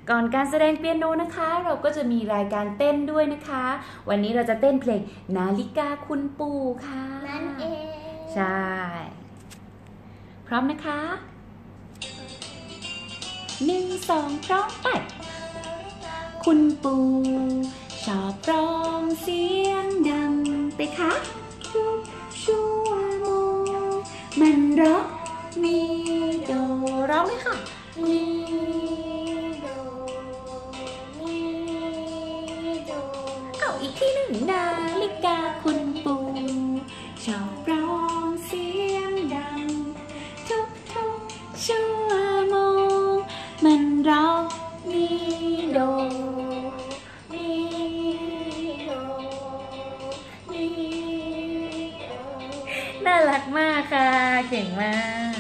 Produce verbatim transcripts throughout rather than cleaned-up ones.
ก่อนการแสดงเปียโนนะคะเราก็จะมีรายการเต้นด้วยนะคะวันนี้เราจะเต้นเพลงนาฬิกาคุณปู่ค่ะนั่นเองใช่พร้อมนะคะหนึ่งสองพร้อมไปคุณปู่ชอบร้องเสียงดังไปคะทุกชั่วโมงมันร้องมีโดร้องเลยค่ะมีโดมีโดเอาอีกทีหนึ่งนาฬิกาคุณปู่ชอบร้องเสียงดังทุกทุกชั่วโมงมันร้องมีโดมีโดมีโดน่ารักมากค่ะเก่งมาก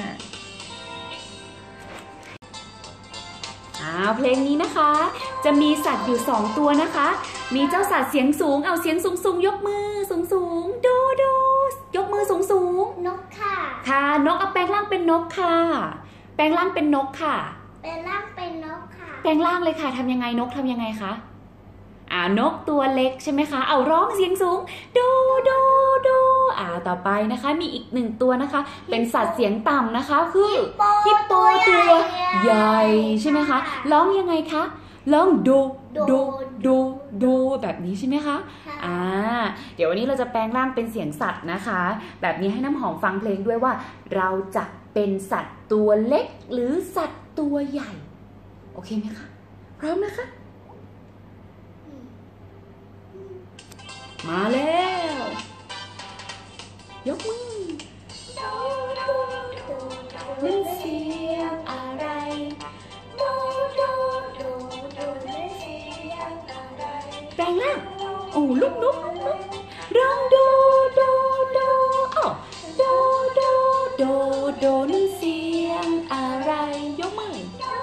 อ้าวเพลงนี้นะคะจะมีสัตว์อยู่สองตัวนะคะมีเจ้าสัตว์เสียงสูงเอาเสียงสูงสูงยกมือสูงสูงดูดูยกมือสูงสูงนกค่ะค่ะนกเอาแปลงร่างเป็นนกค่ะแปลงร่างเป็นนกค่ะแปลงร่างเป็นนกค่ะแปลงร่างเลยค่ะทำยังไงนกทำยังไงคะอ่านกตัวเล็กใช่ไหมคะเอาร้องเสียงสูงดูดูดูอ่าต่อไปนะคะมีอีกหนึ่งตัวนะคะเป็นสัตว์เสียงต่ำนะคะคือฮิปโปตัวใหญ่ใช่ไหมคะร้องยังไงคะร้องดูดูดูดูแบบนี้ใช่ไหมคะอ่าเดี๋ยววันนี้เราจะแปลงร่างเป็นเสียงสัตว์นะคะแบบนี้ให้น้ำหอมฟังเพลงด้วยว่าเราจะเป็นสัตว์ตัวเล็กหรือสัตว์ตัวใหญ่โอเคไหมคะพร้อมนะคะมาแล้วยกมือนั่นเสียงอะไรแปลงร่างโอ้ลูกนกร้องโดโดโดอ้าวโดโดโดโดนั่นเสียงอะไรยกมือ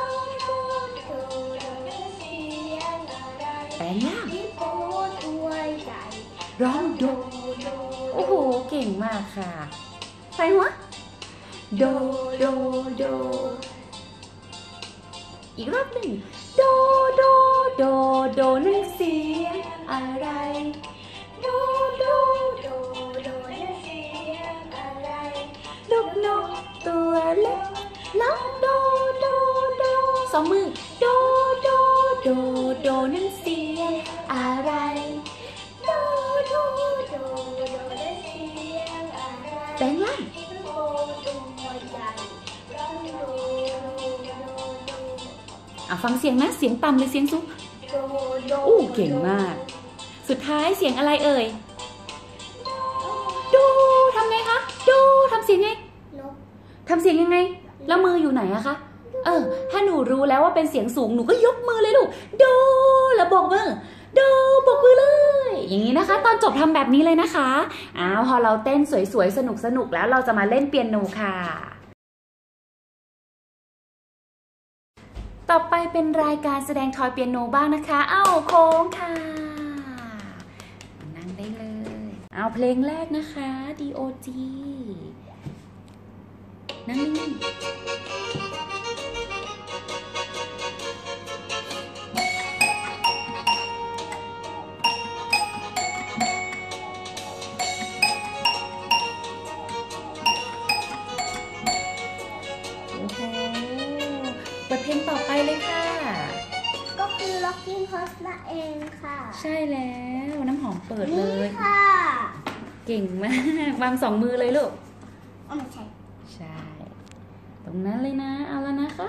แปลงร่างร้องโดโอ้โหเก่งมากค่ะใส่หัวโดโดโดอีกรอบหนึ่งโดโดโดโดนั่นเสียงอะไรโดโดโดโดนั่นเสียงอะไรลูกนกตัวเล็กร้องโดโดโดสองมือโดโดโดโดนั่นเสียงอะไรแปลงร่างอ่ะฟังเสียงนะเสียงต่ำหรือเสียงสูงอู้เก่งมากสุดท้ายเสียงอะไรเอ่ยดูทำไงคะดูทำเสียงไงทำเสียงยังไงแล้วมืออยู่ไหนอะคะเออถ้าหนูรู้แล้วว่าเป็นเสียงสูงหนูก็ยกมือเลยลูกดูแล้วบอกมือดูบอกมือเลยอย่างนี้นะคะตอนจบทำแบบนี้เลยนะคะอ้าวพอเราเต้นสวยๆสนุกๆแล้วเราจะมาเล่นเปียโนค่ะต่อไปเป็นรายการแสดงทอยเปียโนบ้างนะคะอ้าวโค้งค่ะนั่งได้เลยเอาเพลงแรกนะคะ ดี โอ จี นั่งนิ่งๆเปิดเพลงต่อไปเลยค่ะก็คือ Rocking Horse นั่นเองค่ะใช่แล้วน้ำหอมเปิดเลยค่ะเก่งมากวางสองมือเลยลูกอ๋อไม่ใช่ใช่ตรงนั้นเลยนะเอาแล้วนะคะ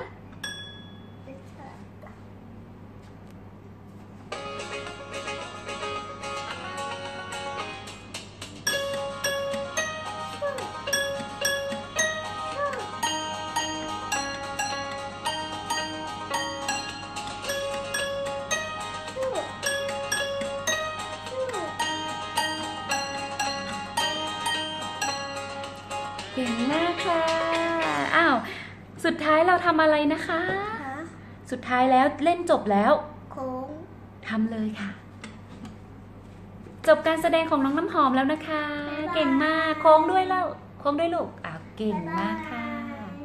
เก่งมากค่ะอ้าวสุดท้ายเราทำอะไรนะคะสุดท้ายแล้วเล่นจบแล้วโค้งทำเลยค่ะจบการแสดงของน้องน้ำหอมแล้วนะคะเก่งมากโค้งด้วยแล้วโค้งด้วยลูกอ้าวเก่งมากค่ะ